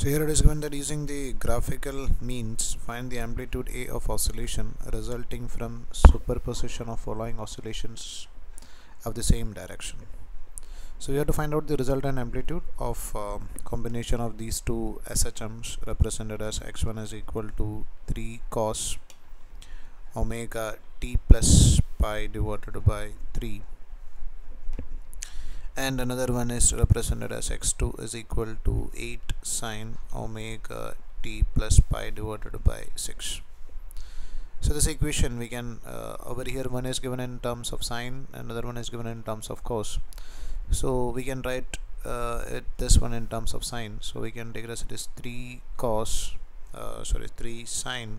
So here it is given that using the graphical means, find the amplitude A of oscillation resulting from superposition of following oscillations of the same direction. So we have to find out the resultant amplitude of combination of these two SHMs represented as x1 is equal to 3 cos omega t plus pi divided by 3, and another one is represented as x2 is equal to 8 sine omega t plus pi divided by 6. So this equation we can over here, one is given in terms of sine, another one is given in terms of cos. So we can write this one in terms of sine. So we can take it as it is 3 sine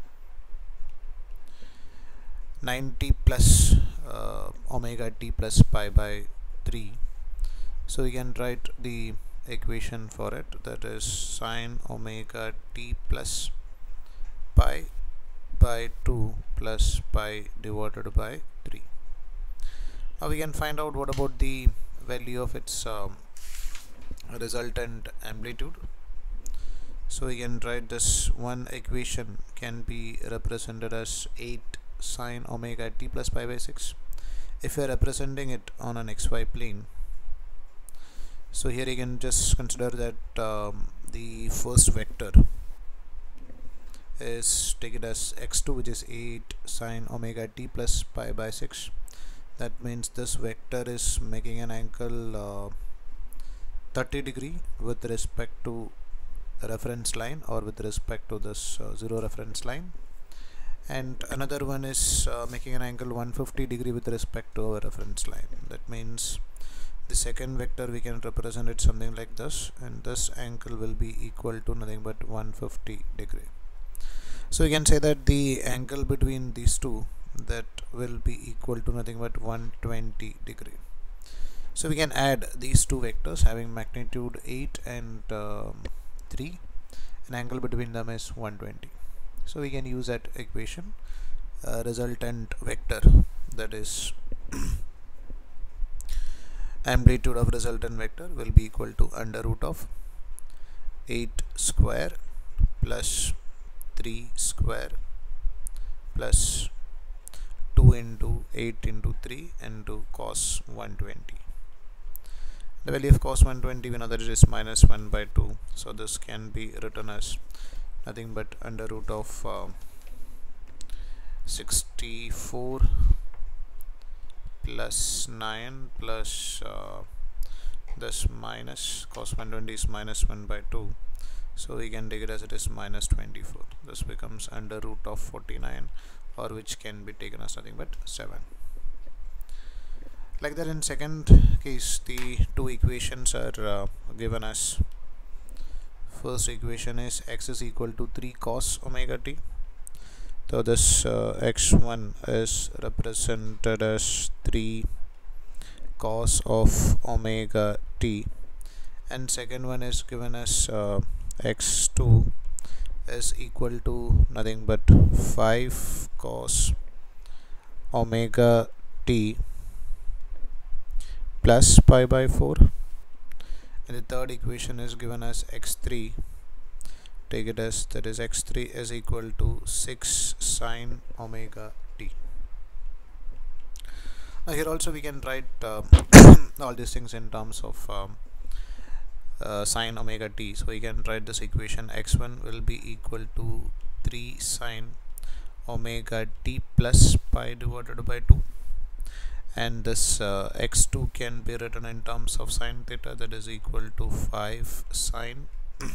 90 plus omega t plus pi by 3. So we can write the equation for it, that is sine omega t plus pi by 2 plus pi divided by 3. Now we can find out what about the value of its resultant amplitude. So we can write this one equation can be represented as 8 sine omega t plus pi by 6 if we are representing it on an xy plane. So here you can just consider that the first vector is, take it as x2, which is 8 sine omega t plus pi by 6. That means this vector is making an angle 30 degree with respect to reference line, or with respect to this 0 reference line, and another one is making an angle 150 degree with respect to our reference line. That means the second vector we can represent it something like this, and this angle will be equal to nothing but 150 degree. So we can say that the angle between these two, that will be equal to nothing but 120 degree. So we can add these two vectors having magnitude 8 and 3, an angle between them is 120. So we can use that equation, resultant vector, that is amplitude of resultant vector will be equal to under root of 8 square plus 3 square plus 2 into 8 into 3 into cos 120. The value of cos 120 we know that it is minus 1 by 2, so this can be written as nothing but under root of 64 plus 9 plus this minus cos 120 is minus 1 by 2, so we can take it as it is minus 24. This becomes under root of 49, or which can be taken as nothing but 7. Like that, in second case the two equations are given as, first equation is x is equal to 3 cos omega t. So this x1 is represented as 3 cos of omega t, and second one is given as x2 is equal to nothing but 5 cos omega t plus pi by 4, and the third equation is given as x3. Take it as, that is x3 is equal to 6 sine omega t. Now here also we can write all these things in terms of sine omega t. So we can write this equation, x1 will be equal to 3 sine omega t plus pi divided by 2, and this x2 can be written in terms of sine theta, that is equal to 5 sine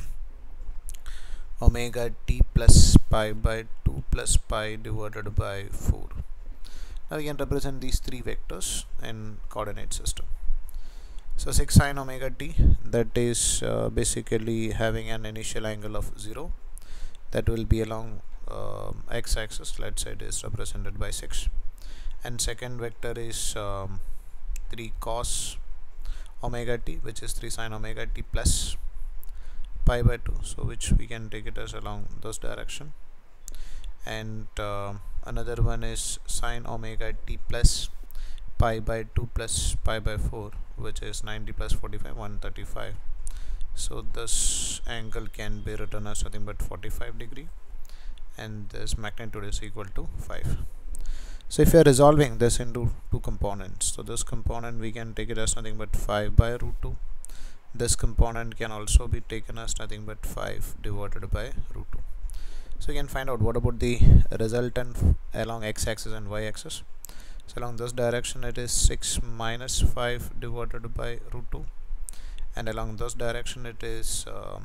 omega t plus pi by 2 plus pi divided by 4. Now we can represent these three vectors in coordinate system. So 6 sine omega t, that is basically having an initial angle of 0, that will be along x-axis, let's say it is represented by 6, and second vector is 3 cos omega t, which is 3 sine omega t plus pi by 2, so which we can take it as along this direction, and another one is sine omega t plus pi by 2 plus pi by 4, which is 90 plus 45, 135. So this angle can be written as nothing but 45 degree, and this magnitude is equal to 5. So if you are resolving this into two components, so this component we can take it as nothing but 5 by root 2. This component can also be taken as nothing but 5 divided by root 2. So you can find out what about the resultant along x-axis and y-axis. So along this direction it is 6 minus 5 divided by root 2, and along this direction it is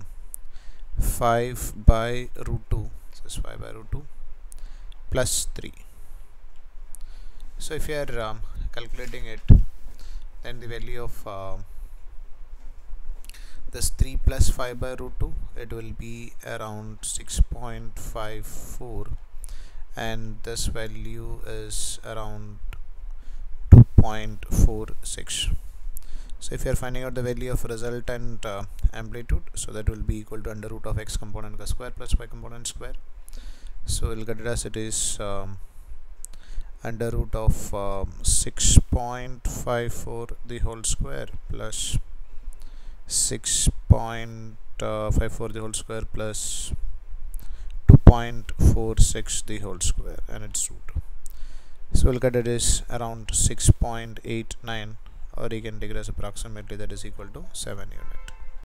5 by root 2. So it's 5 by root 2 plus 3. So if you are calculating it, then the value of this 3 plus 5 by root 2, it will be around 6.54, and this value is around 2.46. So if you are finding out the value of resultant amplitude, so that will be equal to under root of x component ka square plus y component square. So we'll get it as it is under root of 6.54 the whole square plus 6.54 the whole square plus 2.46 the whole square and its root. So we'll get it is around 6.89, or you can take it as approximately that is equal to 7 units.